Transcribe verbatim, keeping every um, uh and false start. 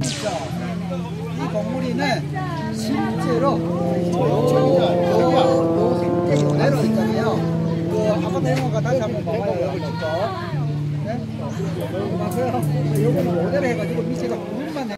자, 이 건물이는 실제로 요 생태 그대로 있잖아요. 그 아파트 형아가 다시 한번 봐봐요. 여기 찍고. 네? 맞아요. 요거는 모델을 해가지고 밑에가 구분만